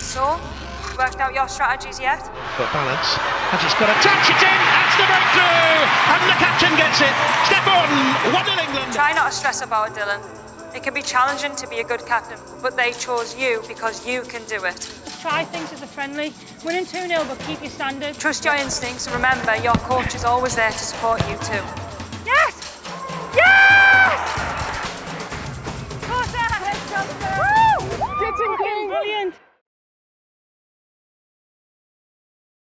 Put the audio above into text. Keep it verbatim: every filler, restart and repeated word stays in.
So, worked out your strategies yet? Got balance, and he's got a touch, it's in, that's the breakthrough, and the captain gets it. Steph Houghton, one nil England. Try not to stress about it, Dylan. It can be challenging to be a good captain, but they chose you because you can do it. Just try things as a friendly. Winning two nil, but keep your standard. Trust your instincts and remember your coach is always there to support you too.